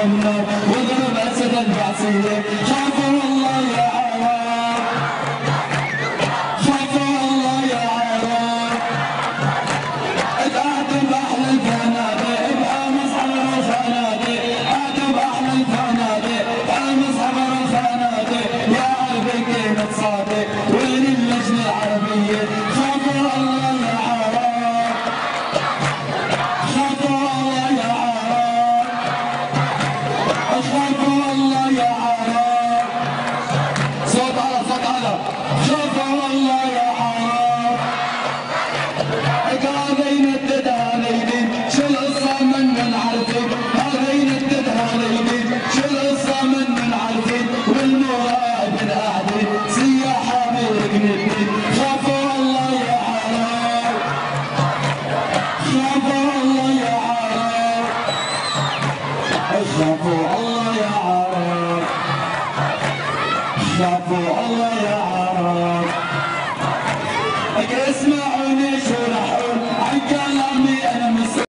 النار واضرب اسد البعثيه. خافوا الله يا عرب، خافوا الله يا عرب. قعدوا باحلى الفنادق بامس عبر الخنادق، قعدوا باحلى الفنادق بامس عبر الخنادق. يا قلبي كلمه صادق وين اللجنه العربيه. خافوا الله يا عرب، خافوا الله يا عرب، خافوا الله يا عرب. صوت على صوت على. خافوا الله يا عرب. هذا يندد هاليدين شو القصة من عارفين، هذا يندد هاليدين شو القصة من عارفين. والمراقب قاعدين سياحة بالجنين. خافوا الله يا عرب، خافوا الله يا عرب، خافوا الله يا عرب، خافوا الله يا عرب. اسمعوني شو رح